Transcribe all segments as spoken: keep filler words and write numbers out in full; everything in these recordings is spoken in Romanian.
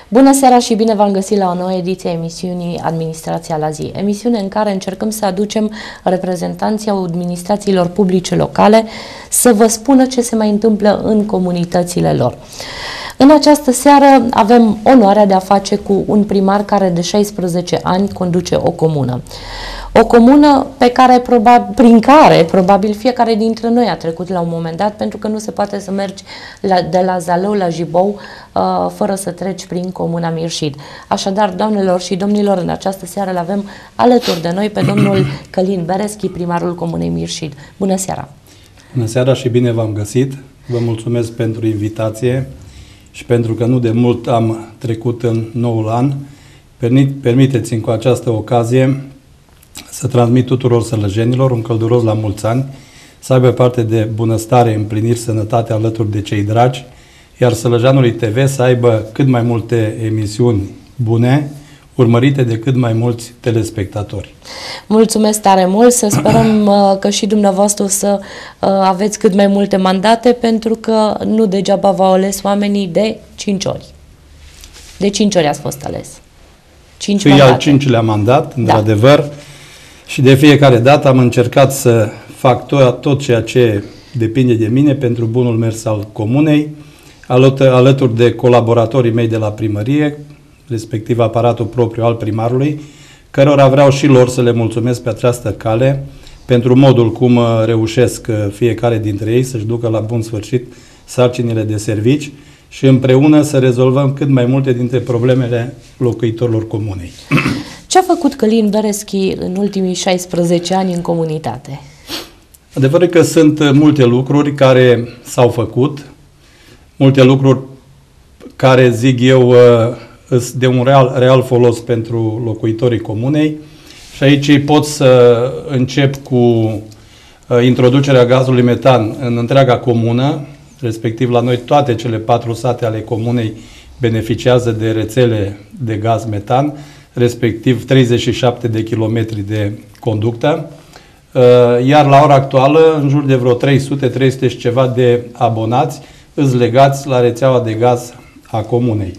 Bună seara și bine v-am găsit la o nouă ediție a emisiunii Administrația la zi, emisiune în care încercăm să aducem reprezentanții administrațiilor publice locale să vă spună ce se mai întâmplă în comunitățile lor. În această seară avem onoarea de a face cu un primar care de șaisprezece ani conduce o comună. O comună pe care, probabil, prin care probabil fiecare dintre noi a trecut la un moment dat, pentru că nu se poate să mergi la, de la Zalău la Jibou uh, fără să treci prin comuna Mirșid. Așadar, doamnelor și domnilor, în această seară îl avem alături de noi pe domnul Călin Bereschi, primarul comunei Mirșid. Bună seara! Bună seara și bine v-am găsit! Vă mulțumesc pentru invitație și pentru că nu de mult am trecut în noul an. Permiteți-mi cu această ocazie să transmit tuturor sălăjenilor un călduros la mulți ani, să aibă parte de bunăstare, împliniri, sănătate alături de cei dragi, iar Sălăjanului T V să aibă cât mai multe emisiuni bune, urmărite de cât mai mulți telespectatori. Mulțumesc tare mult, să sperăm că și dumneavoastră să aveți cât mai multe mandate, pentru că nu degeaba v-au ales oamenii de cinci ori. De cinci ori ați fost ales. Cinci mandate. Al cincilea mandat, într-adevăr, da. Și de fiecare dată am încercat să fac tot, tot ceea ce depinde de mine pentru bunul mers al comunei, alături de colaboratorii mei de la primărie, respectiv aparatul propriu al primarului, cărora vreau și lor să le mulțumesc pe această cale pentru modul cum reușesc fiecare dintre ei să-și ducă la bun sfârșit sarcinile de servici și împreună să rezolvăm cât mai multe dintre problemele locuitorilor comunei. Ce a făcut Călin Bereschi în ultimii șaisprezece ani în comunitate? Adevărul că sunt multe lucruri care s-au făcut, multe lucruri care, zic eu, sunt de un real, real folos pentru locuitorii comunei și aici pot să încep cu introducerea gazului metan în întreaga comună, respectiv la noi toate cele patru sate ale comunei beneficiază de rețele de gaz metan, respectiv treizeci și șapte de kilometri de conductă, iar la ora actuală în jur de vreo trei sute trei sute și ceva de abonați îți legați la rețeaua de gaz a comunei.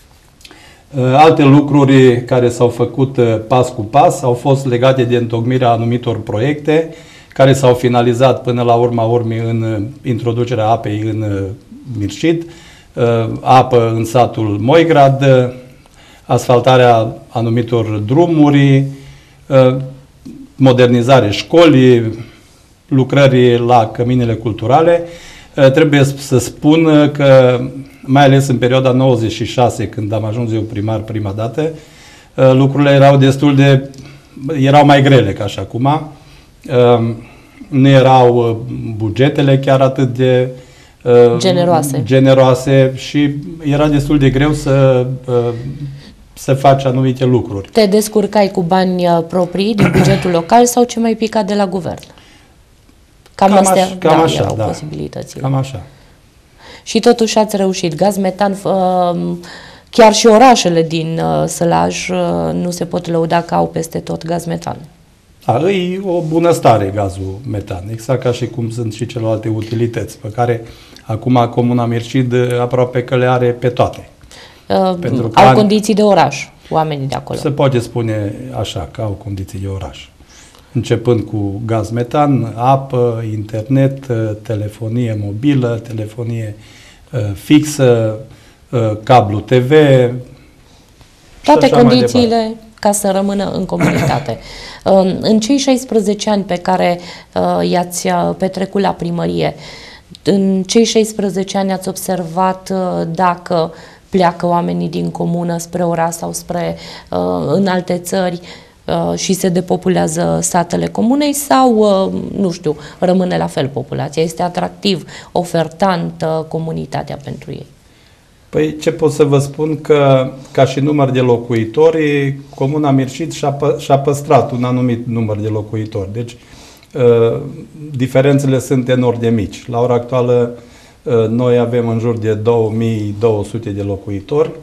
Alte lucruri care s-au făcut pas cu pas au fost legate de întocmirea anumitor proiecte care s-au finalizat până la urma urmei în introducerea apei în Mirșid, apă în satul Moigrad, asfaltarea anumitor drumuri, modernizare școlii, lucrări la căminele culturale. Trebuie să spun că, mai ales în perioada nouăzeci și șase, când am ajuns eu primar prima dată, lucrurile erau destul de... erau mai grele ca și acum. Nu erau bugetele chiar atât de generoase, generoase și era destul de greu să... să faci anumite lucruri. Te descurcai cu bani proprii din bugetul local sau ce mai pica de la guvern? Cam, cam astea așa, cam da, așa, erau da. posibilitățile. Cam așa. Și totuși ați reușit. Gaz metan, chiar și orașele din Sălaj nu se pot lăuda că au peste tot gaz metan. A, e o bunăstare gazul metan, exact ca și cum sunt și celelalte utilități, pe care acum Comuna Mirșid aproape că le are pe toate. Uh, au ani, condiții de oraș, oamenii de acolo. Se poate spune așa, că au condiții de oraș. Începând cu gaz metan, apă, internet, telefonie mobilă, telefonie uh, fixă, uh, cablu T V. Toate condițiile ca să rămână în comunitate. Uh, în cei șaisprezece ani pe care uh, i-ați petrecut la primărie, în cei șaisprezece ani ați observat uh, dacă pleacă oamenii din comună spre oraș sau spre uh, în alte țări uh, și se depopulează satele comunei sau, uh, nu știu, rămâne la fel populația? Este atractiv, ofertantă comunitatea pentru ei? Păi ce pot să vă spun că, ca și număr de locuitori, Comuna Mirșid și-a, pă, și-a păstrat un anumit număr de locuitori. Deci, uh, diferențele sunt enorm de mici. La ora actuală, noi avem în jur de două mii două sute de locuitori,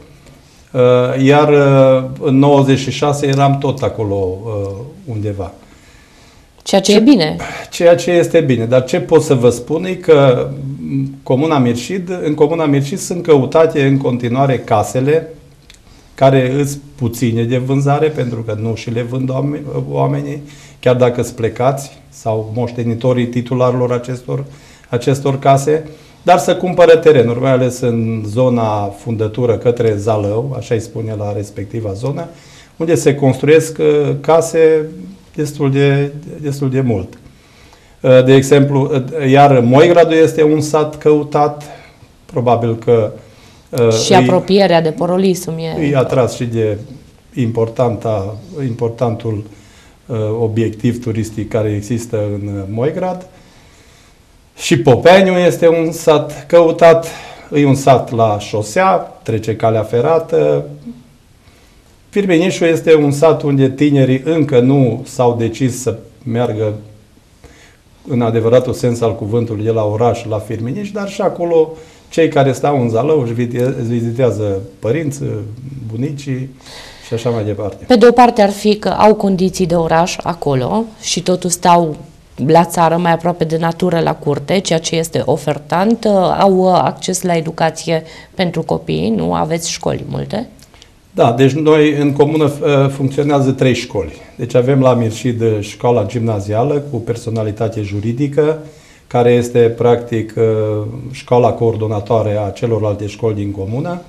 iar în nouăzeci și șase eram tot acolo undeva. Ceea ce, ce e bine. Ceea ce este bine. Dar ce pot să vă spun e că Comuna Mirșid, în Comuna Mirșid sunt căutate în continuare casele care îs puține de vânzare, pentru că nu și le vând oamenii, chiar dacă sunt plecați sau moștenitorii titularilor acestor, acestor case, dar să cumpără terenuri, mai ales în zona fundătură către Zalău, așa îi spune la respectiva zonă, unde se construiesc case destul de, destul de mult. De exemplu, iar Moigradul este un sat căutat, probabil că și îi, apropierea de Porolisum e... Îi atras și de importanta, importantul uh, obiectiv turistic care există în Moigrad. Și Popeaniu este un sat căutat, e un sat la șosea, trece calea ferată. Firminișul este un sat unde tinerii încă nu s-au decis să meargă în adevăratul sens al cuvântului de la oraș la Firminiș, dar și acolo cei care stau în Zalău își vizitează părinți, bunicii și așa mai departe. Pe de o parte ar fi că au condiții de oraș acolo și totul stau la țară, mai aproape de natură, la curte, ceea ce este ofertant. Au acces la educație pentru copii, nu aveți școli multe? Da, deci noi în comună funcționează trei școli. Deci avem la Mirșid școala gimnazială cu personalitate juridică, care este practic școala coordonatoare a celorlalte școli din comună.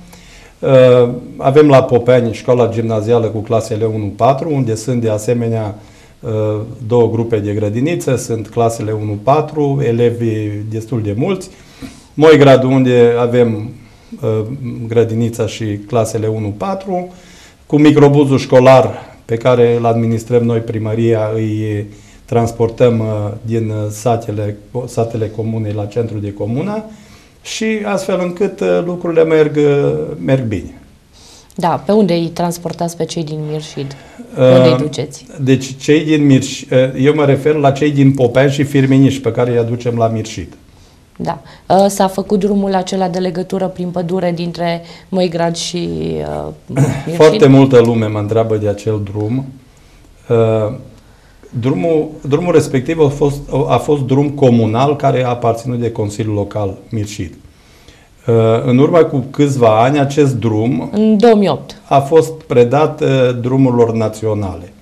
Avem la Popeni școala gimnazială cu clasele unu patru, unde sunt de asemenea două grupe de grădiniță, sunt clasele unu patru, elevii destul de mulți. Moigradul, unde avem grădinița și clasele unu patru, cu microbuzul școlar pe care îl administrăm noi, primăria, îi transportăm din satele, satele comunei la centru de comună și astfel încât lucrurile merg, merg bine. Da, pe unde îi transportați pe cei din Mirșid? Unde îi duceți? Deci cei din Mirșid, eu mă refer la cei din Popeani și Firminiș, pe care îi aducem la Mirșid. Da. S-a făcut drumul acela de legătură prin pădure dintre Moigrad și uh, Mirșid? Foarte multă lume mă întreabă de acel drum. Uh, drumul, drumul respectiv a fost, a fost drum comunal care a aparținut de Consiliul Local Mirșid. Uh, în urmă cu câțiva ani, acest drum în două mii opt a fost predat uh, drumurilor naționale.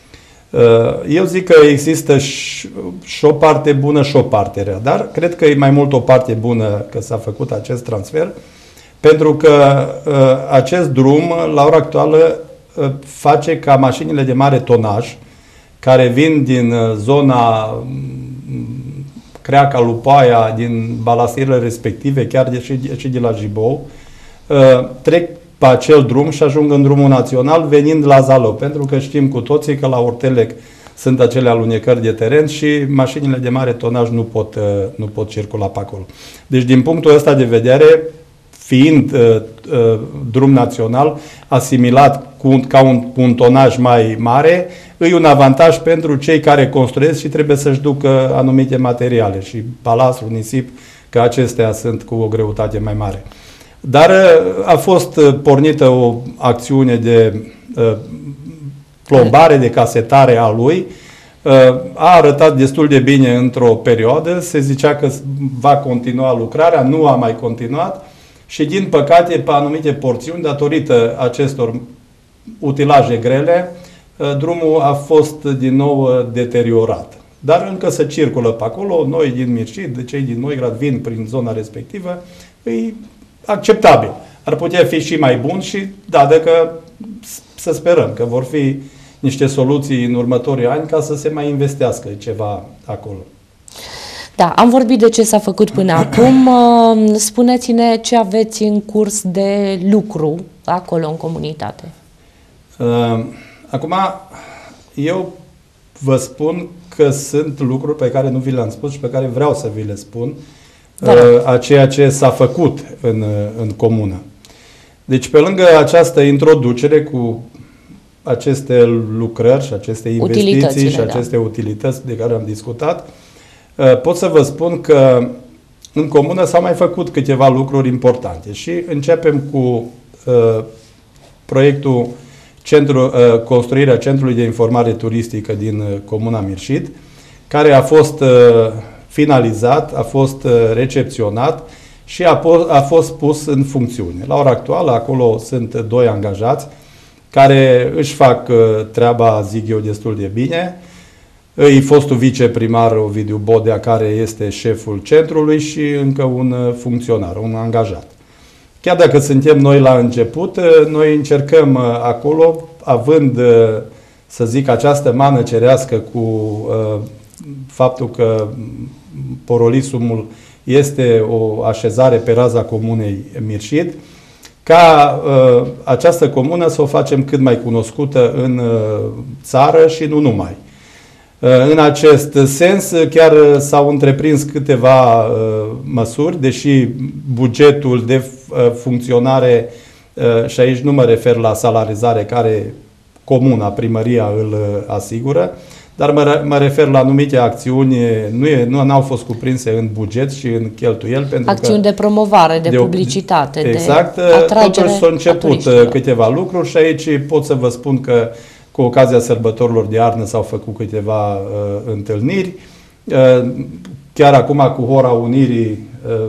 Eu zic că există și, și o parte bună și o parte rea, dar cred că e mai mult o parte bună că s-a făcut acest transfer, pentru că uh, acest drum, la ora actuală, uh, face ca mașinile de mare tonaj, care vin din uh, zona um, Creaca, Lupaia, din balastierele respective, chiar de, și, și de la Jibou, uh, trec pe acel drum și ajung în drumul național venind la Zalău, pentru că știm cu toții că la Ortelec sunt acele alunecări de teren și mașinile de mare tonaj nu pot, nu pot circula pe acolo. Deci din punctul ăsta de vedere, fiind uh, uh, drum național asimilat cu, ca un, cu un tonaj mai mare, e un avantaj pentru cei care construiesc și trebuie să-și ducă anumite materiale și balastru, nisip, că acestea sunt cu o greutate mai mare. Dar a fost pornită o acțiune de uh, plombare, de casetare a lui. Uh, a arătat destul de bine într-o perioadă. Se zicea că va continua lucrarea, nu a mai continuat și, din păcate, pe anumite porțiuni, datorită acestor utilaje grele, uh, drumul a fost din nou deteriorat. Dar încă se circulă pe acolo. Noi din Mirșid, cei din Moigrad vin prin zona respectivă. Îi acceptabil. Ar putea fi și mai bun și, da, dacă să sperăm că vor fi niște soluții în următorii ani ca să se mai investească ceva acolo. Da, am vorbit de ce s-a făcut până acum. Spuneți-ne ce aveți în curs de lucru acolo în comunitate. Acum, eu vă spun că sunt lucruri pe care nu vi le-am spus și pe care vreau să vi le spun, a ceea ce s-a făcut în, în comună. Deci, pe lângă această introducere cu aceste lucrări și aceste investiții și aceste da. utilități de care am discutat, pot să vă spun că în comună s-au mai făcut câteva lucruri importante și începem cu uh, proiectul centru, uh, construirea Centrului de Informare Turistică din uh, Comuna Mirșid, care a fost uh, finalizat, a fost recepționat și a, a fost pus în funcțiune. La ora actuală, acolo sunt doi angajați care își fac treaba, zic eu, destul de bine. Îi fostul viceprimar Ovidiu Bodea, care este șeful centrului, și încă un funcționar, un angajat. Chiar dacă suntem noi la început, noi încercăm acolo, având, să zic, această mană cerească cu uh, faptul că Porolisumul este o așezare pe raza comunei Mirșid, ca uh, această comună să o facem cât mai cunoscută în uh, țară și nu numai. Uh, în acest sens, chiar s-au întreprins câteva uh, măsuri, deși bugetul de uh, funcționare, uh, și aici nu mă refer la salarizare care comuna, primăria îl uh, asigură, dar mă, mă refer la anumite acțiuni, nu, e, nu au fost cuprinse în buget și în cheltuieli. Pentru acțiuni că de promovare, de, de publicitate, exact, de atragere totuși s-au început câteva lucruri și aici pot să vă spun că cu ocazia sărbătorilor de iarnă s-au făcut câteva uh, întâlniri. Uh, chiar acum cu Hora Unirii, uh,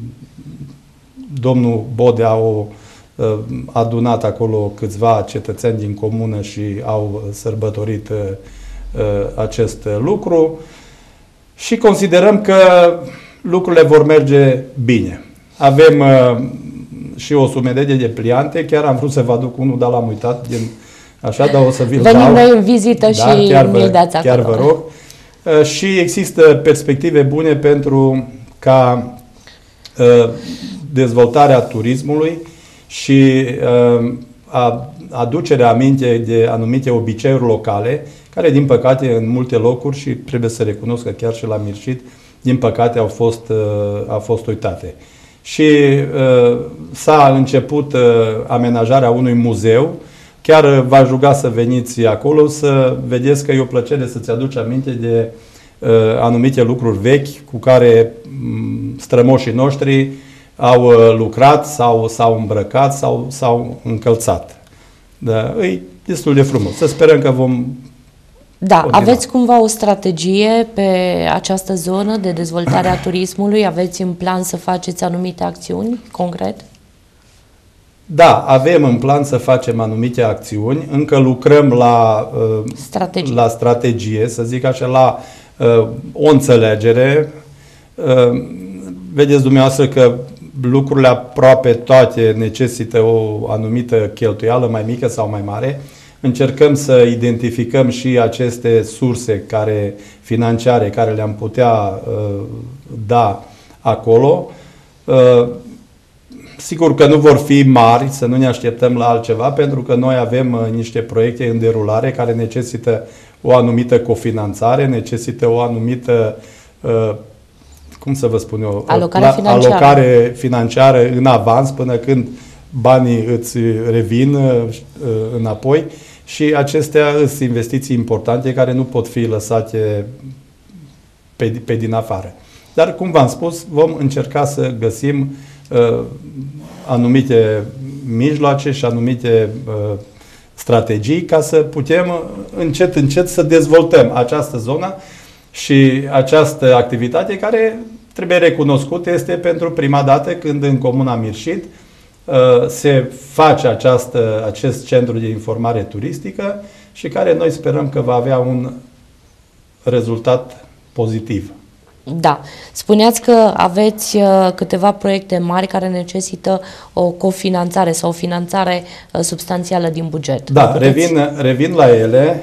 domnul Bodea a uh, adunat acolo câțiva cetățeni din comună și au sărbătorit uh, acest lucru și considerăm că lucrurile vor merge bine. Avem uh, și o sumedenie de pliante, chiar am vrut să vă aduc unul, dar l-am uitat, din, așa, dar o să vi-l dau. Venim noi în vizită, da, și mi-l dați acolo. Chiar vă rog. Uh, și există perspective bune pentru ca uh, dezvoltarea turismului și uh, a, aducerea aminte de anumite obiceiuri locale, care, din păcate, în multe locuri, și trebuie să recunosc că chiar și la Mirșid, din păcate, au fost, au fost uitate. Și uh, s-a început uh, amenajarea unui muzeu. Chiar v-aș ruga să veniți acolo, să vedeți că e o plăcere să-ți aduci aminte de uh, anumite lucruri vechi cu care um, strămoșii noștri au uh, lucrat, sau s-au îmbrăcat, sau s-au încălțat. Da, e destul de frumos. Să sperăm că vom... Da, continua. Aveți cumva o strategie pe această zonă de dezvoltare a turismului? Aveți în plan să faceți anumite acțiuni, concret? Da, avem în plan să facem anumite acțiuni. Încă lucrăm la strategie, la strategie să zic așa, la uh, o înțelegere. Uh, vedeți dumneavoastră că lucrurile aproape toate necesită o anumită cheltuială, mai mică sau mai mare. Încercăm să identificăm și aceste surse care, financiare care le-am putea uh, da acolo. Uh, sigur că nu vor fi mari, să nu ne așteptăm la altceva, pentru că noi avem uh, niște proiecte în derulare care necesită o anumită cofinanțare, necesită o anumită, uh, cum să vă spun eu, alocare financiară. alocare financiară în avans până când banii îți revin uh, înapoi. Și acestea sunt investiții importante care nu pot fi lăsate pe, pe din afară. Dar, cum v-am spus, vom încerca să găsim uh, anumite mijloace și anumite uh, strategii ca să putem încet, încet să dezvoltăm această zonă și această activitate care, trebuie recunoscut, este pentru prima dată când în comuna Mirșid se face această, acest centru de informare turistică și care noi sperăm că va avea un rezultat pozitiv. Da. Spuneați că aveți câteva proiecte mari care necesită o cofinanțare sau o finanțare substanțială din buget. Da, revin, revin la ele.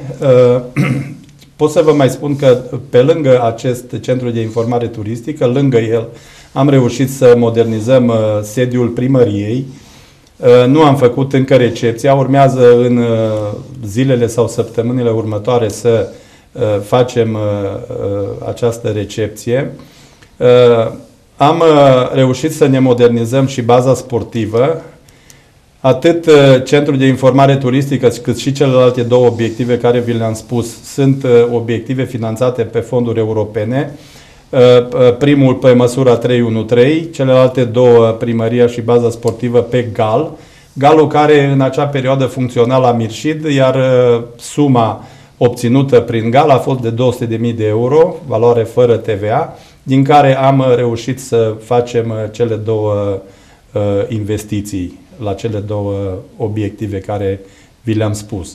Pot să vă mai spun că pe lângă acest centru de informare turistică, lângă el, am reușit să modernizăm uh, sediul primăriei. Uh, nu am făcut încă recepția. Urmează în uh, zilele sau săptămânile următoare să uh, facem uh, uh, această recepție. Uh, am uh, reușit să ne modernizăm și baza sportivă. Atât uh, centrul de informare turistică cât și celelalte două obiective care vi le-am spus sunt uh, obiective finanțate pe fonduri europene. Primul pe măsura trei unu trei, celelalte două, primăria și baza sportivă, pe G A L. G A L-ul care în acea perioadă funcționa la Mirșid, iar suma obținută prin G A L a fost de două sute de mii de euro, valoare fără T V A, din care am reușit să facem cele două investiții la cele două obiective care vi le-am spus.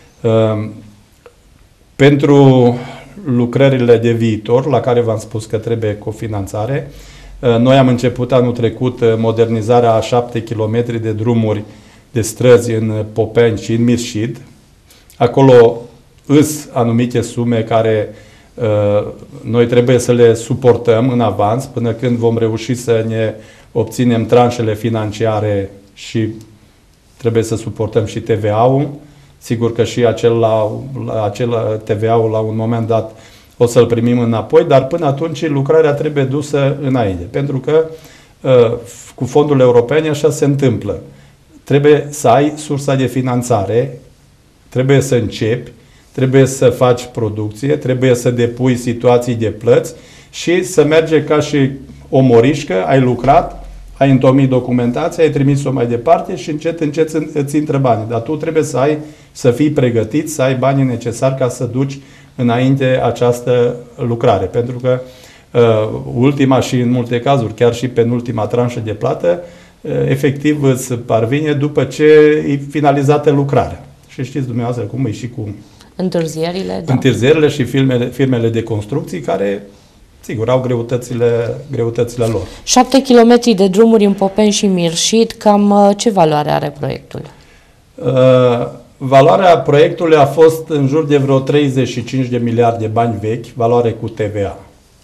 Pentru lucrările de viitor, la care v-am spus că trebuie cofinanțare, noi am început anul trecut modernizarea a șapte kilometri de drumuri de străzi în Popeni și în Mirșid. Acolo îs anumite sume care uh, noi trebuie să le suportăm în avans până când vom reuși să ne obținem tranșele financiare și trebuie să suportăm și T V A-ul. Sigur că și acel, la, la, acel T V A-ul la un moment dat o să-l primim înapoi, dar până atunci lucrarea trebuie dusă înainte. Pentru că uh, cu fondurile europene așa se întâmplă. Trebuie să ai sursa de finanțare, trebuie să începi, trebuie să faci producție, trebuie să depui situații de plăți și să merge ca și o morișcă, ai lucrat, ai întocmit documentația, ai trimis-o mai departe și încet, încet îți intră banii. Dar tu trebuie să ai, să fii pregătit, să ai banii necesari ca să duci înainte această lucrare. Pentru că uh, ultima și în multe cazuri, chiar și penultima tranșă de plată, uh, efectiv îți parvine după ce e finalizată lucrarea. Și știți dumneavoastră cum e și cu întârzierile, da. întârzierile și firmele, firmele de construcții care, sigur, au greutățile, greutățile lor. șapte kilometri de drumuri în Popeni și Mirșid, cam ce valoare are proiectul? Uh, valoarea proiectului a fost în jur de vreo treizeci și cinci de miliarde de bani vechi, valoare cu T V A.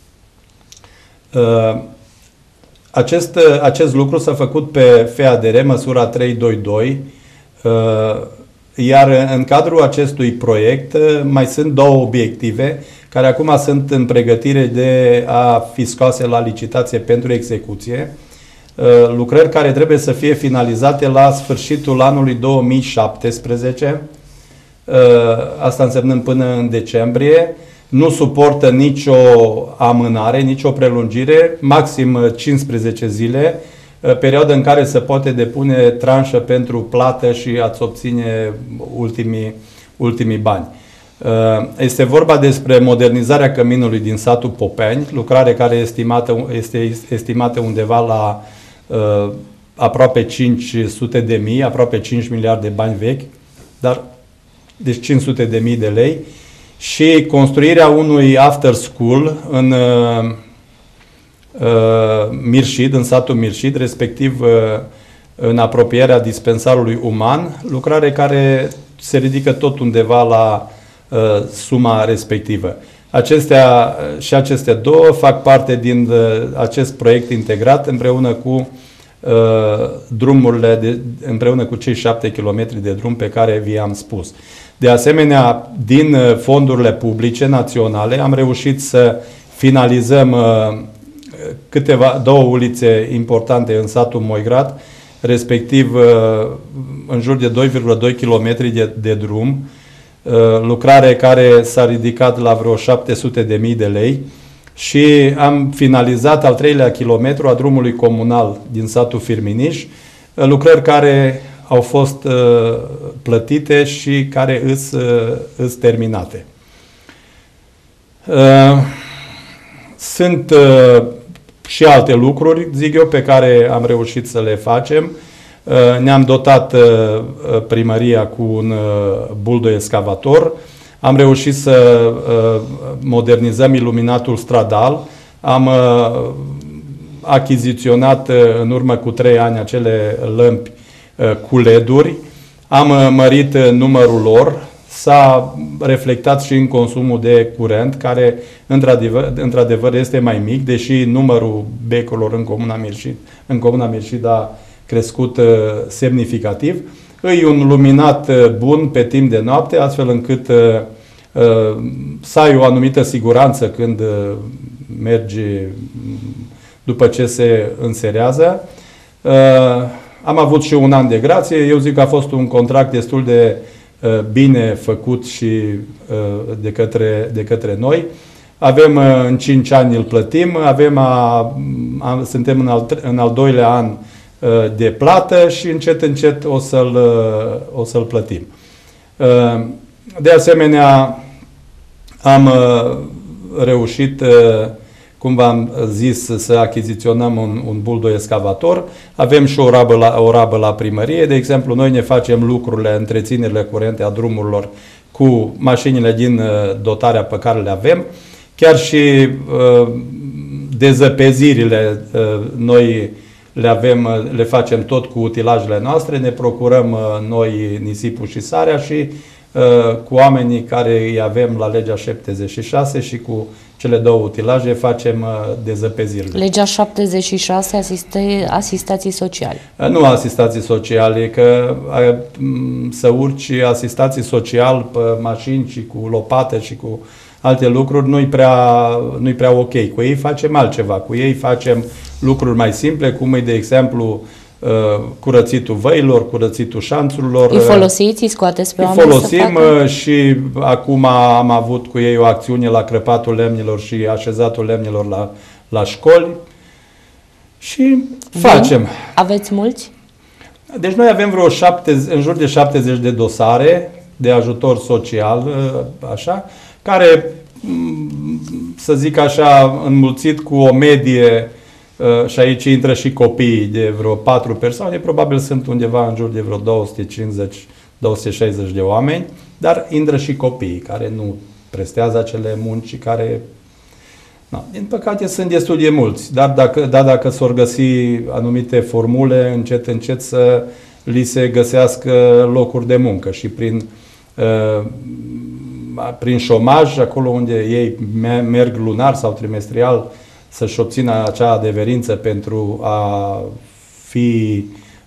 Uh, acest, acest lucru s-a făcut pe F A D R, măsura trei sute douăzeci și doi, uh, iar în cadrul acestui proiect mai sunt două obiective care acum sunt în pregătire de a fi scoase la licitație pentru execuție. Lucrări care trebuie să fie finalizate la sfârșitul anului două mii șaptesprezece, asta însemnând până în decembrie. Nu suportă nicio amânare, nicio prelungire, maxim cincisprezece zile, perioadă în care se poate depune tranșă pentru plată și a-ți obține ultimii, ultimii bani. Este vorba despre modernizarea căminului din satul Popeni, lucrare care estimată, este estimată undeva la uh, aproape cinci sute de mii, aproape cinci miliarde de bani vechi, dar deci cinci sute de mii de lei, și construirea unui after school în uh, Mirșid, în satul Mirșid, respectiv în apropierea dispensarului uman, lucrare care se ridică tot undeva la uh, suma respectivă. Acestea și aceste două fac parte din uh, acest proiect integrat împreună cu uh, drumurile, de, împreună cu cei șapte kilometri de drum pe care vi-am spus. De asemenea, din uh, fondurile publice naționale am reușit să finalizăm uh, câteva, două ulițe importante în satul Moigrad, respectiv în jur de doi virgulă doi kilometri de, de drum, lucrare care s-a ridicat la vreo șapte sute de mii de lei, și am finalizat al treilea kilometru a drumului comunal din satul Firminiș, lucrări care au fost plătite și care îs, îs terminate. Sunt și alte lucruri, zic eu, pe care am reușit să le facem. Ne-am dotat primăria cu un buldo excavator, am reușit să modernizăm iluminatul stradal, am achiziționat în urmă cu trei ani acele lămpi cu L E D-uri, am mărit numărul lor, s-a reflectat și în consumul de curent, care într-adevăr, într-adevăr este mai mic, deși numărul becurilor în Comuna Mirșid, în Comuna Mirșid a crescut uh, semnificativ. E un luminat uh, bun pe timp de noapte, astfel încât uh, uh, să ai o anumită siguranță când uh, mergi după ce se înserează. Uh, am avut și un an de grație, eu zic că a fost un contract destul de bine făcut și de către, de către noi. Avem în cinci ani îl plătim, avem a, a, suntem în al, în al doilea an de plată și încet, încet o să-l o să-l plătim. De asemenea, am reușit cum v-am zis, să achiziționăm un, un buldoi excavator. Avem și o rabă, la, o rabă la primărie. De exemplu, noi ne facem lucrurile, întreținerile curente a drumurilor cu mașinile din dotarea pe care le avem. Chiar și uh, dezăpezirile uh, noi le avem, le facem tot cu utilajele noastre, ne procurăm uh, noi nisipul și sarea și uh, cu oamenii care îi avem la legea șaptezeci și șase și cu cele două utilaje facem uh, dezăpezirile. Legea șaptezeci și șase, asiste, asistații sociale. Uh, nu asistații sociale, că uh, să urci asistații social pe mașini și cu lopate și cu alte lucruri nu-i prea, nu-i prea ok. Cu ei facem altceva. Cu ei facem lucruri mai simple, cum e, de exemplu, curățitul văilor, curățitul șanțurilor. Îi folosiți, îi scoateți pe oameni? Îi folosim și acum am avut cu ei o acțiune la crăpatul lemnilor și așezatul lemnilor la, la școli și Bun. facem. Aveți mulți? Deci noi avem vreo șaptezeci, în jur de șaptezeci de dosare de ajutor social, așa, care, să zic așa, înmulțit cu o medie, și aici intră și copiii de vreo patru persoane, probabil sunt undeva în jur de vreo două sute cincizeci - două sute șaizeci de oameni, dar intră și copiii care nu prestează acele munci și care, na, din păcate, sunt destul de mulți, dar dacă, dar dacă s-or găsi anumite formule, încet, încet să li se găsească locuri de muncă și prin uh, prin șomaj, acolo unde ei merg lunar sau trimestrial să-și obțină acea adeverință pentru a fi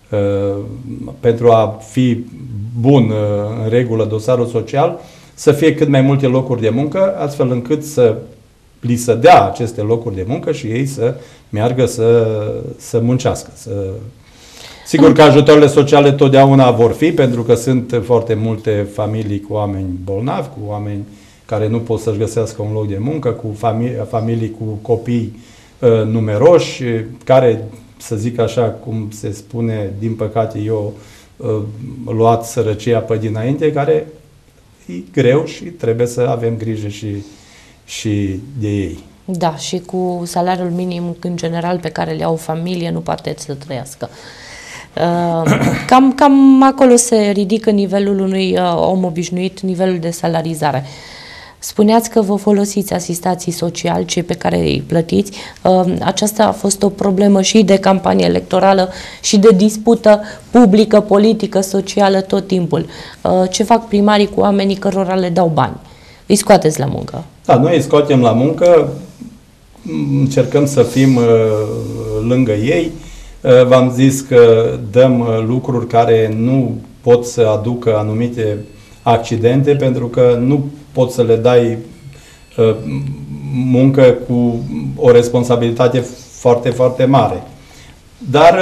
pentru a fi bun în regulă dosarul social, să fie cât mai multe locuri de muncă, astfel încât să li se dea aceste locuri de muncă și ei să meargă să, să muncească. Să... Sigur că ajutoarele sociale totdeauna vor fi, pentru că sunt foarte multe familii cu oameni bolnavi, cu oameni care nu pot să-și găsească un loc de muncă, cu familii, familii cu copii uh, numeroși, care, să zic așa, cum se spune, din păcate eu, uh, luat sărăcia pe dinainte, care e greu și trebuie să avem grijă și, și de ei. Da, și cu salariul minim, în general, pe care le au familie, nu poate să trăiască. Cam, cam acolo se ridică nivelul unui uh, om obișnuit, nivelul de salarizare. Spuneați că vă folosiți asistații sociali, cei pe care îi plătiți. Uh, aceasta a fost o problemă și de campanie electorală și de dispută publică, politică, socială tot timpul. Uh, ce fac primarii cu oamenii cărora le dau bani? Îi scoateți la muncă? Da, noi îi scoatem la muncă, încercăm să fim uh, lângă ei. V-am zis că dăm lucruri care nu pot să aducă anumite accidente, pentru că nu poți să le dai muncă cu o responsabilitate foarte, foarte mare. Dar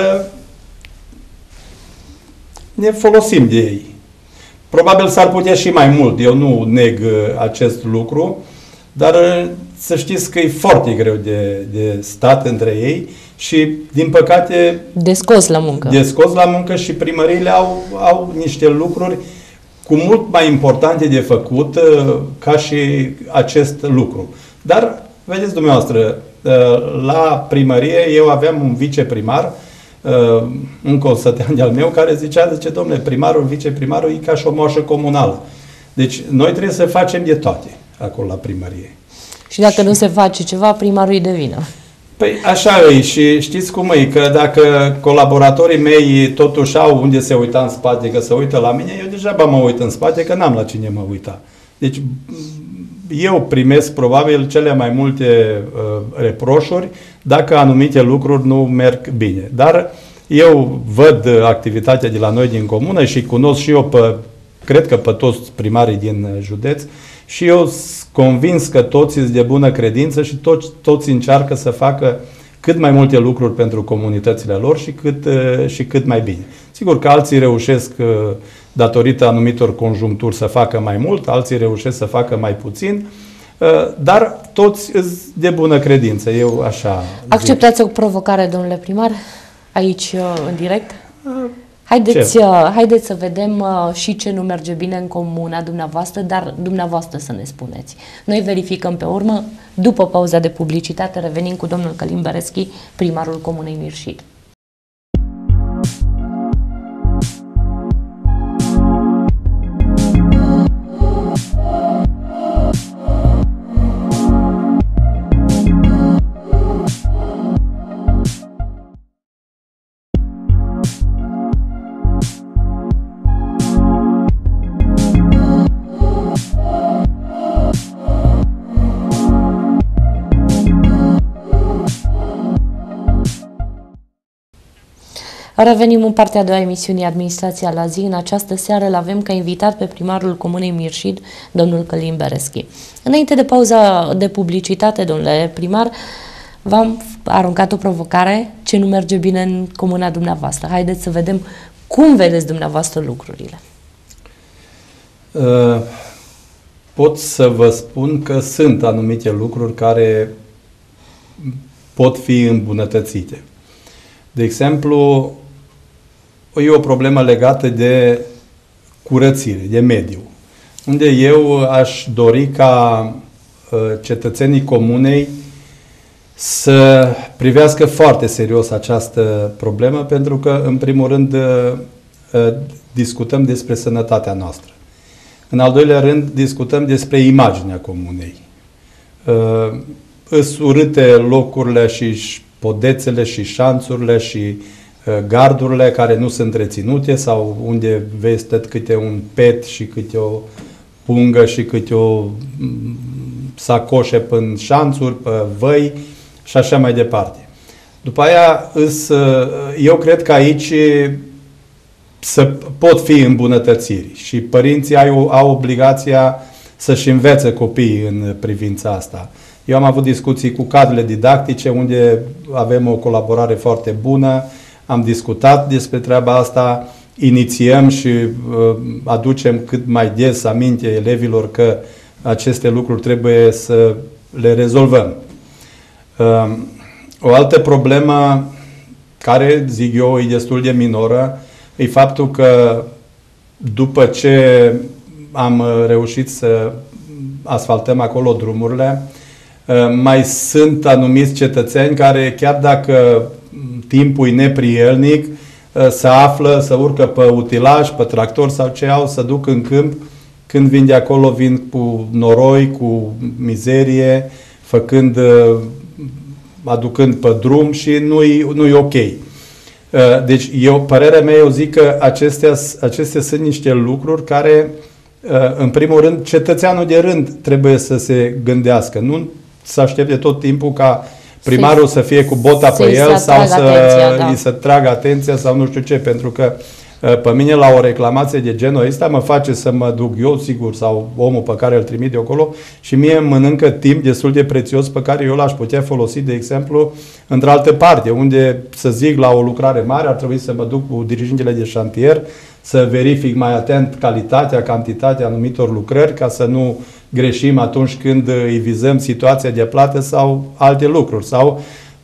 ne folosim de ei. Probabil s-ar putea și mai mult, eu nu neg acest lucru, dar să știți că e foarte greu de, de stat între ei și, din păcate, de scos la muncă. De scos la muncă și primăriile au, au niște lucruri cu mult mai importante de făcut uh, ca și acest lucru. Dar, vedeți dumneavoastră, uh, la primărie eu aveam un viceprimar, uh, un consătean de-al meu, care zicea, zice, domnule, primarul, viceprimarul e ca și o moașă comunală. Deci, noi trebuie să facem de toate acolo la primărie. Și dacă și... nu se face ceva, primarul îi devină. Păi așa e și știți cum e, că dacă colaboratorii mei totuși au unde se uita în spate, că se uită la mine, eu deja mă uit în spate, că n-am la cine mă uita. Deci eu primesc probabil cele mai multe uh, reproșuri dacă anumite lucruri nu merg bine. Dar eu văd activitatea de la noi din comună și cunosc și eu pe, cred că pe toți primarii din județ, și eu sunt convins că toți sunt de bună credință și toți, toți încearcă să facă cât mai multe lucruri pentru comunitățile lor și cât, și cât mai bine. Sigur că alții reușesc, datorită anumitor conjuncturi, să facă mai mult, alții reușesc să facă mai puțin, dar toți sunt de bună credință. Eu așa Acceptați zic. O provocare, domnule primar, aici în direct? Haideți, ce? haideți să vedem și ce nu merge bine în comuna dumneavoastră, dar dumneavoastră să ne spuneți. Noi verificăm pe urmă, după pauza de publicitate, revenim cu domnul Călin Bereschi, primarul Comunei Mirșid. Revenim în partea a doua a emisiunii Administrația la zi. În această seară îl avem ca invitat pe primarul Comunei Mirșid, domnul Călin Bereschi. Înainte de pauza de publicitate, domnule primar, v-am aruncat o provocare, ce nu merge bine în comuna dumneavoastră. Haideți să vedem cum vedeți dumneavoastră lucrurile. Uh, pot să vă spun că sunt anumite lucruri care pot fi îmbunătățite. De exemplu, e o problemă legată de curățire, de mediu, unde eu aș dori ca uh, cetățenii comunei să privească foarte serios această problemă, pentru că, în primul rând, uh, uh, discutăm despre sănătatea noastră. În al doilea rând, discutăm despre imaginea comunei. Uh, îs urâte locurile și podețele și șanțurile și uh, gardurile care nu sunt reținute sau unde vezi tot câte un pet și câte o pungă și câte o sacoșe până șanțuri, pe văi și așa mai departe. După aia, îs, uh, eu cred că aici să pot fi îmbunătățiri și părinții au, au obligația să-și învețe copiii în privința asta. Eu am avut discuții cu cadrele didactice unde avem o colaborare foarte bună, am discutat despre treaba asta, inițiem și uh, aducem cât mai des aminte elevilor că aceste lucruri trebuie să le rezolvăm. Uh, o altă problemă care, zic eu, e destul de minoră, e faptul că după ce am reușit să asfaltăm acolo drumurile, mai sunt anumiți cetățeni care, chiar dacă timpul e neprielnic, se află, să urcă pe utilaj, pe tractor sau ce au, să duc în câmp. Când vin de acolo, vin cu noroi, cu mizerie, făcând, aducând pe drum și nu-i, nu-i ok. Deci, eu, părerea mea, eu zic că acestea, acestea sunt niște lucruri care, în primul rând, cetățeanul de rând trebuie să se gândească. Nu să aștepte tot timpul ca primarul să fie cu bota pe el sau să îi să tragă atenția sau nu știu ce, pentru că pe mine la o reclamație de genul ăsta mă face să mă duc eu, sigur, sau omul pe care îl trimit de acolo și mie îmi mănâncă timp destul de prețios pe care eu l-aș putea folosi, de exemplu, într-altă parte, unde, să zic, la o lucrare mare ar trebui să mă duc cu dirigintele de șantier, să verific mai atent calitatea, cantitatea anumitor lucrări, ca să nu greșim atunci când îi vizăm situația de plată sau alte lucruri, sau,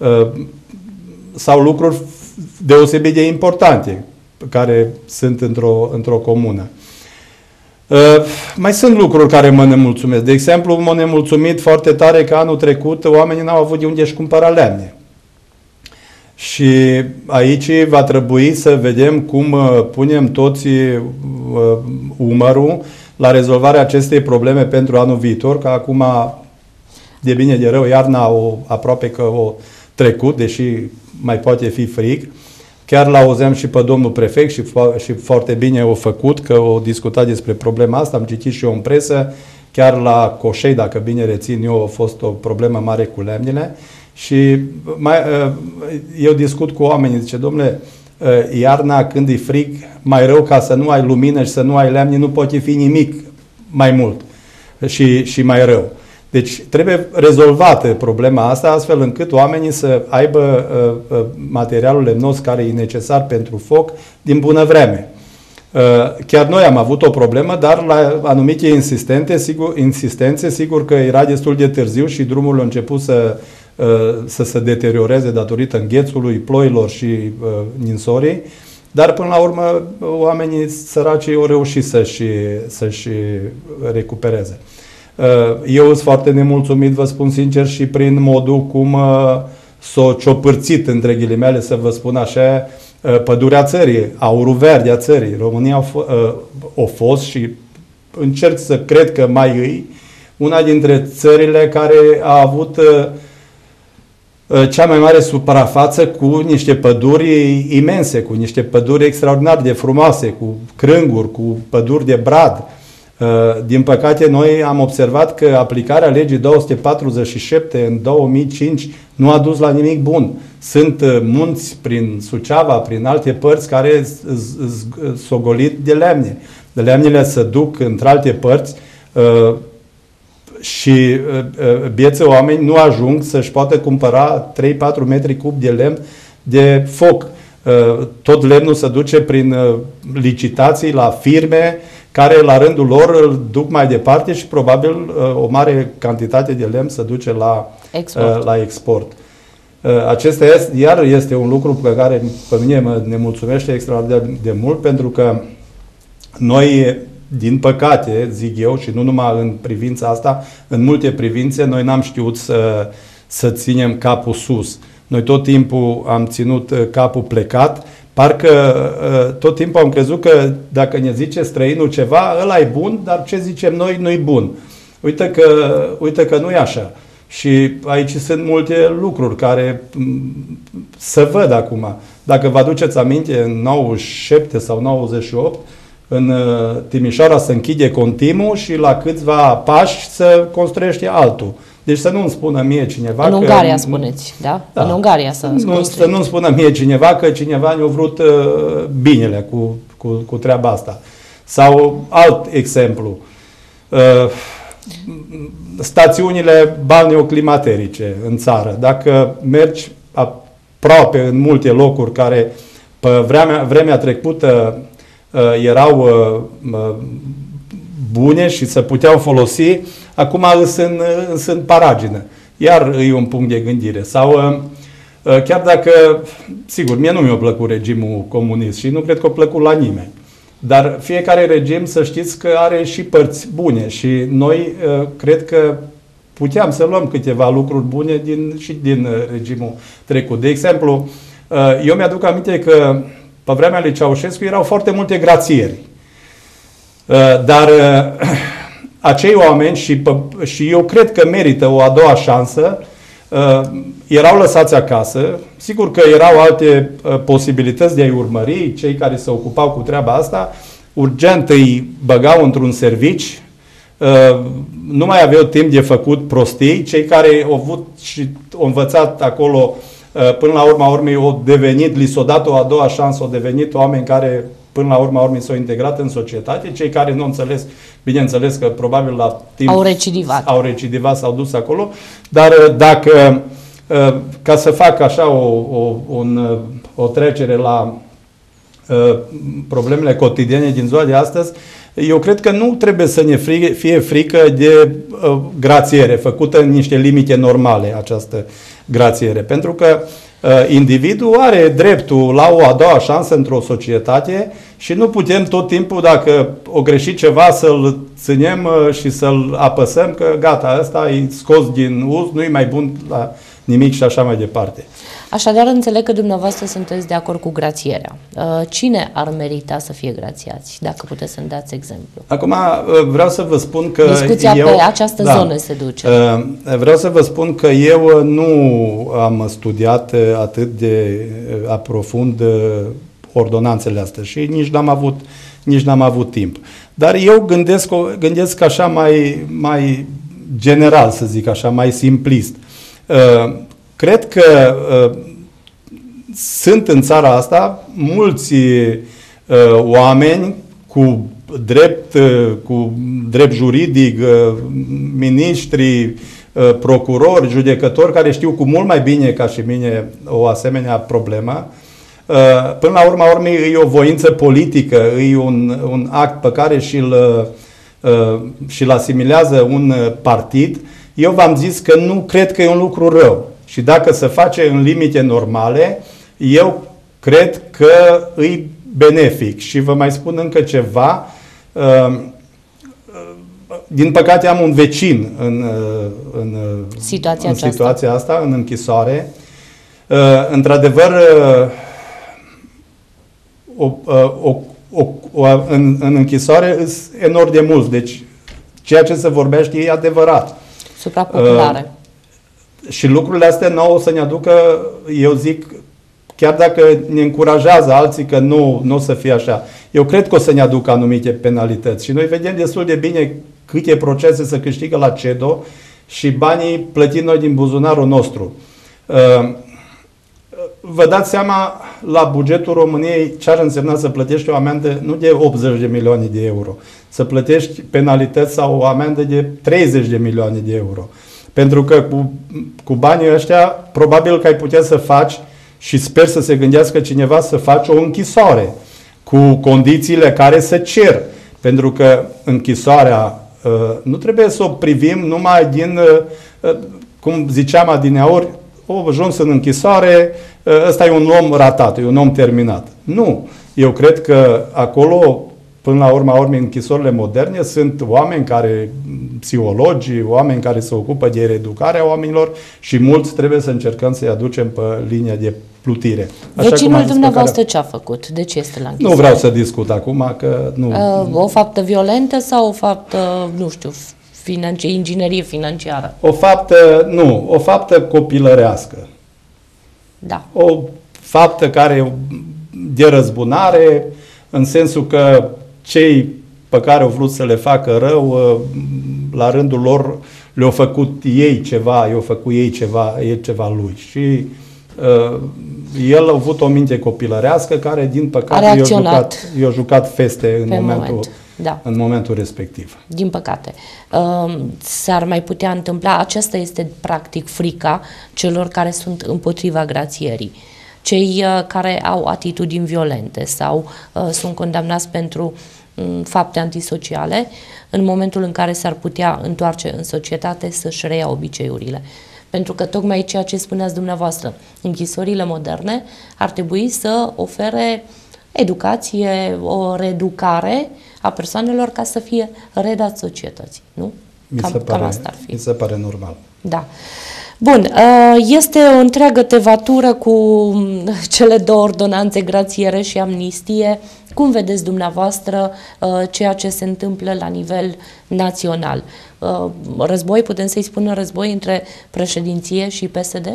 sau lucruri deosebit de importante care sunt într-o, într-o comună. Uh, mai sunt lucruri care mă nemulțumesc. De exemplu, m-a nemulțumit foarte tare că anul trecut oamenii n-au avut de unde își cumpăra lemne. Și aici va trebui să vedem cum uh, punem toți uh, umărul la rezolvarea acestei probleme pentru anul viitor, că acum, de bine de rău, iarna o, aproape că o trecut, deși mai poate fi frig. Chiar l-auzeam și pe domnul prefect și, fo- și foarte bine o făcut, că o discutat despre problema asta, am citit și eu în presă, chiar la Coșei, dacă bine rețin eu, a fost o problemă mare cu lemnele și mai, eu discut cu oamenii, zice, domnule, iarna când e frig, mai rău ca să nu ai lumină și să nu ai lemne, nu poate fi nimic mai mult și, și mai rău. Deci trebuie rezolvată problema asta astfel încât oamenii să aibă uh, uh, materialul lemnos care e necesar pentru foc din bună vreme. Uh, chiar noi am avut o problemă, dar la anumite insistente, sigur, insistențe, sigur că era destul de târziu și drumul a început să, uh, să se deterioreze datorită înghețului, ploilor și uh, ninsorii. dar până la urmă oamenii săraci au reușit să-și, să-și recupereze. Eu sunt foarte nemulțumit, vă spun sincer, și prin modul cum s-o ciopârțit, între ghilimele, să vă spun așa, pădurea țării, aurul verde a țării. România a fost și încerc să cred că mai îi una dintre țările care a avut cea mai mare suprafață cu niște păduri imense, cu niște păduri extraordinar de frumoase, cu crânguri, cu păduri de brad. Din păcate, noi am observat că aplicarea legii două sute patruzeci și șapte în două mii cinci nu a dus la nimic bun. Sunt munți prin Suceava, prin alte părți, care s-au golit de lemne. De lemnele se duc într-alte părți și bieții oameni nu ajung să-și poată cumpăra trei patru metri cub de lemn de foc. Tot lemnul se duce prin licitații la firme care la rândul lor îl duc mai departe și probabil o mare cantitate de lemn se duce la export. La export. Acesta este, iar este un lucru pe care pe mine mă nemulțumește extraordinar de mult, pentru că noi, din păcate, zic eu, și nu numai în privința asta, în multe privințe, noi n-am știut să, să ținem capul sus. Noi tot timpul am ținut capul plecat, parcă tot timpul am crezut că dacă ne zice străinul ceva, ăla e bun, dar ce zicem noi nu e bun. Uite că, uite că nu e așa. Și aici sunt multe lucruri care se văd acum. Dacă vă aduceți aminte, în nouăzeci și șapte sau nouăzeci și opt, în Timișoara se închide continuu și la câțiva pași se construiește altul. Deci să nu-mi spună mie cineva în că... În Ungaria spuneți, da? da. În Ungaria să nu, Să nu-mi spună mie cineva că cineva ne-a vrut uh, binele cu, cu, cu treaba asta. Sau alt exemplu. Uh, stațiunile balneoclimaterice în țară. Dacă mergi aproape în multe locuri care pe vremea, vremea trecută uh, erau uh, bune și se puteau folosi, acum sunt, sunt paragină. Iar e un punct de gândire. Sau chiar dacă, sigur, mie nu mi-a plăcut regimul comunist și nu cred că a plăcut la nimeni. Dar fiecare regim, să știți că are și părți bune și noi cred că puteam să luăm câteva lucruri bune din, și din regimul trecut. De exemplu, eu mi-aduc aminte că pe vremea lui Ceaușescu erau foarte multe grațieri. Dar acei oameni, și, și eu cred că merită o a doua șansă, erau lăsați acasă. Sigur că erau alte posibilități de a-i urmări, cei care se ocupau cu treaba asta, urgent îi băgau într-un servici, nu mai aveau timp de făcut prostii, cei care au avut și au învățat acolo, până la urma urmei, au devenit, li s-a dat o a doua șansă, au devenit oameni care până la urma urmei s-au integrat în societate. Cei care nu au înțeles, bineînțeles că probabil la timp au recidivat, au recidivat, s-au dus acolo, dar dacă, ca să fac așa o, o, un, o trecere la problemele cotidiene din ziua de astăzi, eu cred că nu trebuie să ne fie frică de grațiere, făcută în niște limite normale, această grațiere, pentru că individul are dreptul la o a doua șansă într-o societate și nu putem tot timpul, dacă o greșit ceva, să-l ținem și să-l apăsăm că gata, ăsta e scos din uz, nu e mai bun la nimic și așa mai departe. Așadar, înțeleg că dumneavoastră sunteți de acord cu grațierea. Cine ar merita să fie grațiați, dacă puteți să-mi dați exemplu? Acum vreau să vă spun că discuția eu, pe această da, zonă se duce. Vreau să vă spun că eu nu am studiat atât de aprofund ordonanțele astea și nici n-am avut, nici n-am avut timp. Dar eu gândesc, gândesc așa mai, mai general, să zic așa, mai simplist. Cred că uh, sunt în țara asta mulți uh, oameni cu drept, uh, cu drept juridic, uh, miniștri, uh, procurori, judecători, care știu cu mult mai bine ca și mine o asemenea problemă. Uh, până la urma urmei e o voință politică, e un, un act pe care și-l, uh, și-l asimilează un partid. Eu v-am zis că nu cred că e un lucru rău. Și dacă se face în limite normale, eu cred că îi benefic. Și vă mai spun încă ceva. Din păcate am un vecin în, în, situația, în aceasta. situația asta, în închisoare. Într-adevăr, o, o, o, o, în, în închisoare sunt enorm de mulți. Deci ceea ce se vorbește e adevărat. Suprapopulare. Uh, și lucrurile astea nouă o să ne aducă, eu zic, chiar dacă ne încurajează alții că nu, nu o să fie așa, eu cred că o să ne aducă anumite penalități. Și noi vedem destul de bine câte procese se câștigă la CEDO și banii plătim noi din buzunarul nostru. Uh, vă dați seama la bugetul României ce ar însemna să plătești o amendă nu de optzeci de milioane de euro, să plătești penalități sau o amendă de treizeci de milioane de euro. Pentru că cu, cu banii ăștia probabil că ai putea să faci, și sper să se gândească cineva, să faci o închisoare cu condițiile care se cer. Pentru că închisoarea nu trebuie să o privim numai din, cum ziceam adineauri, o ajuns în închisoare, ăsta e un om ratat, e un om terminat. Nu. Eu cred că acolo, până la urma urmei, închisorile moderne sunt oameni care, psihologi, oameni care se ocupă de reeducarea oamenilor și mulți trebuie să încercăm să-i aducem pe linia de plutire. Așa Vecinul dumneavoastră care... ce a făcut? De ce este la închisoare? Nu vreau să discut acum, că nu... Uh, o faptă violentă sau o faptă, nu știu, financi... inginerie financiară? O faptă, nu, o faptă copilărească. Da. O faptă care de răzbunare, în sensul că cei pe care au vrut să le facă rău, la rândul lor le-au făcut ei ceva, i-au făcut ei ceva, ei ceva lui. Și uh, el a avut o minte copilărească care, din păcate, i-a jucat, i-a jucat feste în momentul, moment. Da. în momentul respectiv. Din păcate. Uh, s-ar mai putea întâmpla, aceasta este practic frica celor care sunt împotriva grațierii. Cei uh, care au atitudini violente sau uh, sunt condamnați pentru um, fapte antisociale, în momentul în care s-ar putea întoarce în societate să-și reia obiceiurile. Pentru că tocmai ceea ce spuneați dumneavoastră, închisorile moderne ar trebui să ofere educație, o reeducare a persoanelor ca să fie redați societății, nu? Mi Cam, se pare, cam asta ar fi. Mi se pare normal. Da. Bun, este o întreagă tevatură cu cele două ordonanțe, grațiere și amnistie. Cum vedeți dumneavoastră ceea ce se întâmplă la nivel național? Război, putem să-i spunem război între președinție și P S D?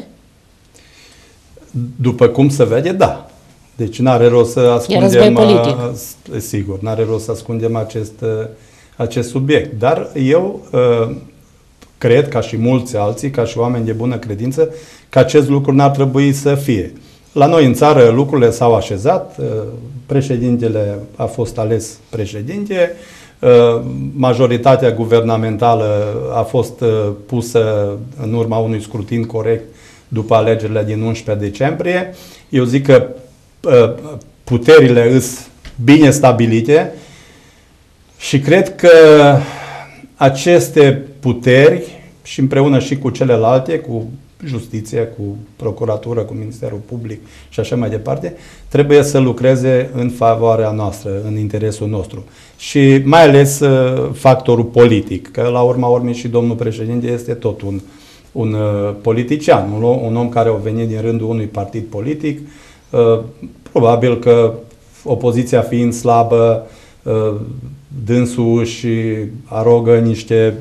După cum se vede, da. Deci n-are rost să ascundem... E război politic. Sigur, n-are rost să ascundem acest, acest subiect. Dar eu cred, ca și mulți alții, ca și oameni de bună credință, că acest lucru n-ar trebui să fie. La noi în țară lucrurile s-au așezat, președintele a fost ales președinte, majoritatea guvernamentală a fost pusă în urma unui scrutin corect după alegerile din unsprezece decembrie. Eu zic că puterile sunt bine stabilite și cred că aceste puteri, și împreună și cu celelalte, cu justiție, cu procuratură, cu Ministerul Public și așa mai departe, trebuie să lucreze în favoarea noastră, în interesul nostru. Și mai ales factorul politic, că la urma urmei și domnul președinte este tot un, un politician, un, un om care a venit din rândul unui partid politic. Probabil că opoziția fiind slabă, dânsul și arogă niște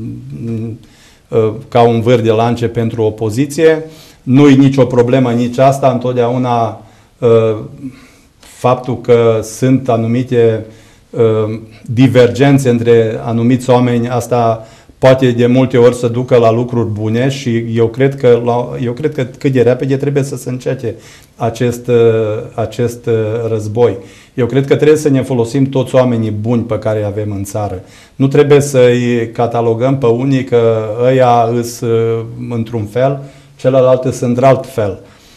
ca un vâr de lance pentru opoziție. Nu-i nicio problemă nici asta, întotdeauna faptul că sunt anumite divergențe între anumiți oameni, asta poate de multe ori să ducă la lucruri bune și eu cred că, la, eu cred că cât de repede trebuie să se încete acest, acest război. Eu cred că trebuie să ne folosim toți oamenii buni pe care îi avem în țară. Nu trebuie să-i catalogăm pe unii că ăia îs într-un fel, celelalte sunt alt fel.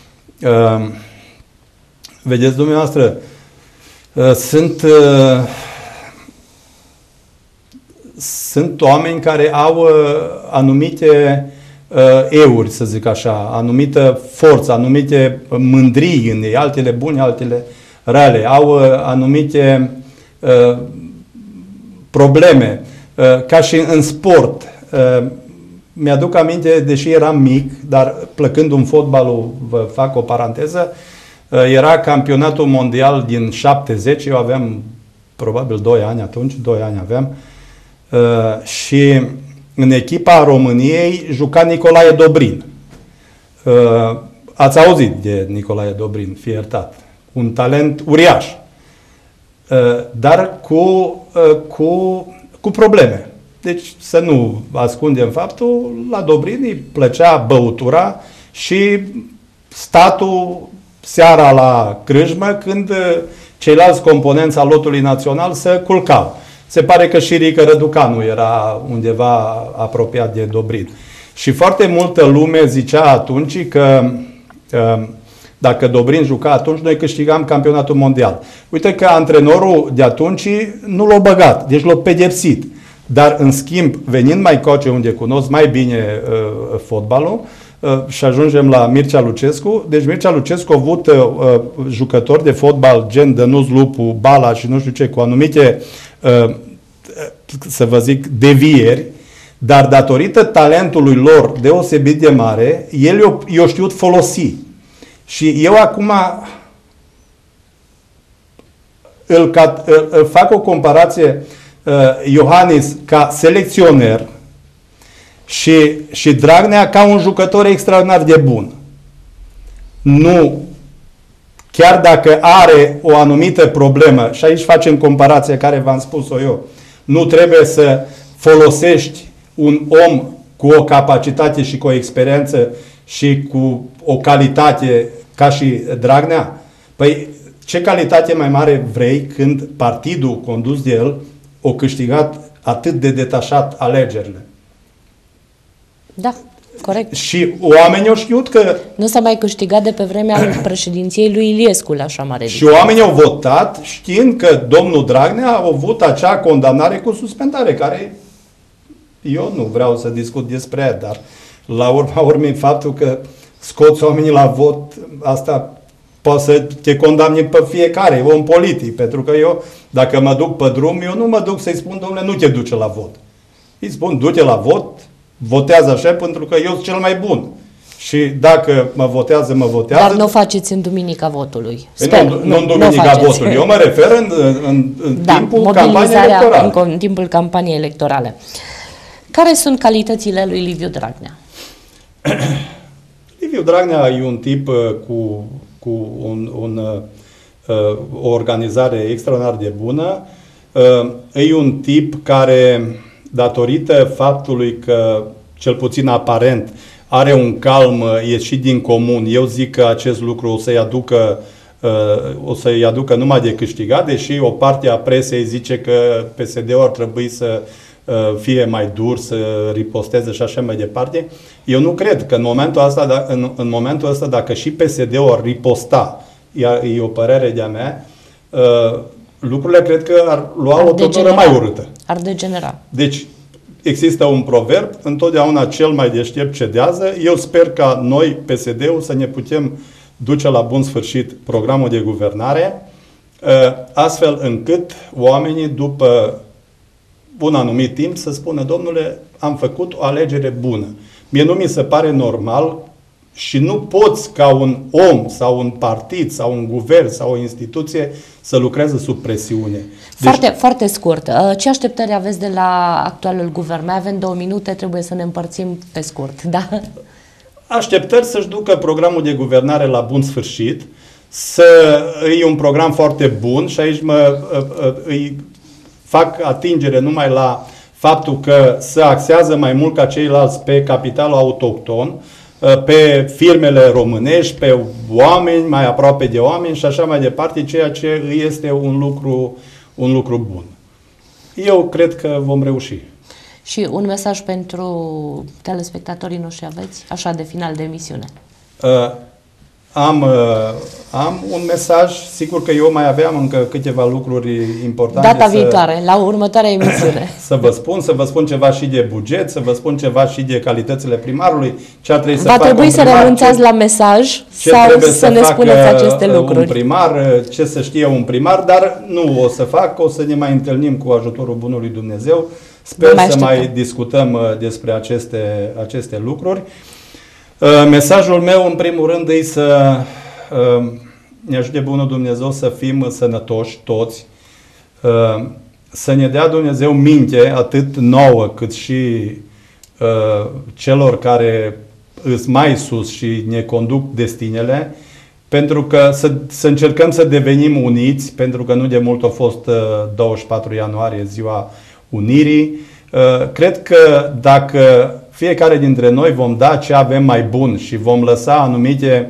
Vedeți dumneavoastră, sunt... Sunt oameni care au uh, anumite uh, euri, să zic așa, anumită forță, anumite mândrii în ei, altele bune, altele, reale, au anumite uh, probleme, uh, ca și în sport. Uh, mi-aduc aminte, deși eram mic, dar plăcând în fotbalul, vă fac o paranteză, uh, era campionatul mondial din șaptezeci, eu aveam probabil doi ani atunci, doi ani aveam, uh, și în echipa României juca Nicolae Dobrin. Uh, ați auzit de Nicolae Dobrin, fie iertat. Un talent uriaș. Uh, dar cu, uh, cu, cu probleme. Deci să nu ascundem faptul, la Dobrin îi plăcea băutura și statul seara la crâșmă când uh, ceilalți componenți al lotului național se culcau. Se pare că și Rică Răducanu era undeva apropiat de Dobrin. Și foarte multă lume zicea atunci că dacă Dobrin juca atunci, noi câștigam campionatul mondial. Uite că antrenorul de atunci nu l-a băgat, deci l-a pedepsit. Dar în schimb, venind mai coace unde cunosc mai bine uh, fotbalul, uh, și ajungem la Mircea Lucescu, deci Mircea Lucescu a avut uh, jucători de fotbal gen Dănuț Lupu, Bala și nu știu ce, cu anumite uh, să vă zic, devieri, dar datorită talentului lor deosebit de mare, el i-a știut folosi. Și eu acum îl, îl, îl fac o comparație, uh, Iohannis ca selecționer și, și Dragnea ca un jucător extraordinar de bun. Nu, chiar dacă are o anumită problemă, și aici facem comparația care v-am spus-o eu, nu trebuie să folosești un om cu o capacitate și cu o experiență și cu o calitate ca și Dragnea? Păi ce calitate mai mare vrei când partidul condus de el a câștigat atât de detașat alegerile? Da, corect. Și oamenii au știut că... Nu s-a mai câștigat de pe vremea președinției lui Iliescu la așa mare. Și oamenii au votat știind că domnul Dragnea a avut acea condamnare cu suspendare, care eu nu vreau să discut despre ea, dar la urma urmei faptul că scoți oamenii la vot, asta poate să te condamne pe fiecare, e om politic, pentru că eu, dacă mă duc pe drum, eu nu mă duc să-i spun, domnule, nu te duce la vot. Îi spun, du-te la vot, votează așa, pentru că eu sunt cel mai bun. Și dacă mă votează, mă votează. Dar nu o faceți în duminica votului. Sper, nu, nu în duminica votului. Eu mă refer în, în, în da, timpul campaniei electorale. În, în timpul campaniei electorale. Care sunt calitățile lui Liviu Dragnea? Liviu Dragnea e un tip uh, cu, cu un, un, uh, o organizare extraordinar de bună. Uh, e un tip care, datorită faptului că, cel puțin aparent, are un calm ieșit din comun, eu zic că acest lucru o să-i aducă, uh, o să-i aducă numai de câștigat, deși o parte a presei zice că P S D-ul ar trebui să fie mai dur, să riposteze și așa mai departe. Eu nu cred că în momentul ăsta, în, în momentul ăsta dacă și P S D-ul ar riposta, e o părere de-a mea, uh, lucrurile cred că ar lua ar o turnură mai urâtă. Ar degenera. Deci, există un proverb, întotdeauna cel mai deștept cedează. Eu sper ca noi, P S D-ul, să ne putem duce la bun sfârșit programul de guvernare, uh, astfel încât oamenii, după un anumit timp, să spună, domnule, am făcut o alegere bună. Mie nu mi se pare normal și nu poți ca un om sau un partid sau un guvern sau o instituție să lucreze sub presiune. Deci, foarte, foarte scurt. Ce așteptări aveți de la actualul guvern? Mai avem două minute, trebuie să ne împărțim pe scurt. Da? Așteptări să-și ducă programul de guvernare la bun sfârșit, să e un program foarte bun și aici mă îi fac atingere numai la faptul că se axează mai mult ca ceilalți pe capitalul autohton, pe firmele românești, pe oameni, mai aproape de oameni și așa mai departe, ceea ce este un lucru, un lucru bun. Eu cred că vom reuși. Și un mesaj pentru telespectatorii noștri aveți, așa de final de emisiune? Am, am un mesaj, sigur că eu mai aveam încă câteva lucruri importante. Data să, viitoare, la următoarea emisiune. Să vă spun, să vă spun ceva și de buget, să vă spun ceva și de calitățile primarului, ce ar trebui să Va facă trebui un să primar, renunțați ce, la mesaj ce sau să, să ne spuneți aceste un lucruri. primar, ce să știe un primar, dar nu o să fac, o să ne mai întâlnim cu ajutorul bunului Dumnezeu. Sper mai să mai discutăm despre aceste, aceste lucruri. Mesajul meu, în primul rând, e să ne ajute bunul Dumnezeu să fim sănătoși toți, să ne dea Dumnezeu minte, atât nouă cât și celor care îs mai sus și ne conduc destinele, pentru că să, să încercăm să devenim uniți, pentru că nu de mult a fost douăzeci și patru ianuarie, ziua Unirii. Cred că dacă fiecare dintre noi vom da ce avem mai bun și vom lăsa anumite,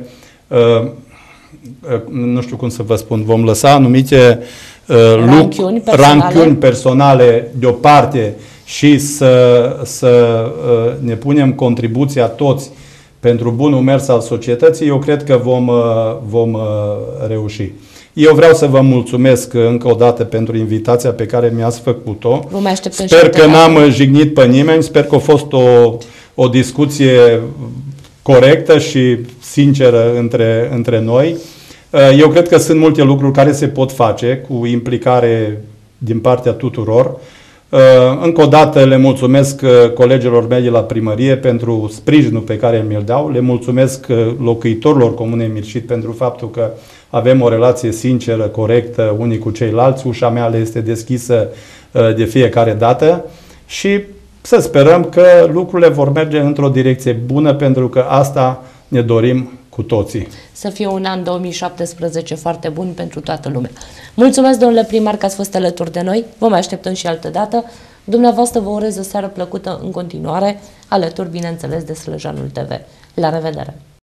nu știu cum să vă spun, vom lăsa anumite ranchiuni personale, ranchiuni personale deoparte și să, să ne punem contribuția toți pentru bunul mers al societății, eu cred că vom, vom reuși. Eu vreau să vă mulțumesc încă o dată pentru invitația pe care mi-ați făcut-o. Sper că n-am jignit pe nimeni, sper că a fost o, o discuție corectă și sinceră între, între noi. Eu cred că sunt multe lucruri care se pot face cu implicare din partea tuturor. Încă o dată le mulțumesc colegilor mei de la primărie pentru sprijinul pe care mi-l dau. Le mulțumesc locuitorilor Comunei Mirșit pentru faptul că avem o relație sinceră, corectă unii cu ceilalți. Ușa mea le este deschisă de fiecare dată și să sperăm că lucrurile vor merge într-o direcție bună, pentru că asta ne dorim cu toții. Să fie un an două mii șaptesprezece foarte bun pentru toată lumea. Mulțumesc, domnule primar, că ați fost alături de noi. Vă mai așteptăm și altă dată. Dumneavoastră vă urez o seară plăcută în continuare, alături, bineînțeles, de Slăjanul T V. La revedere!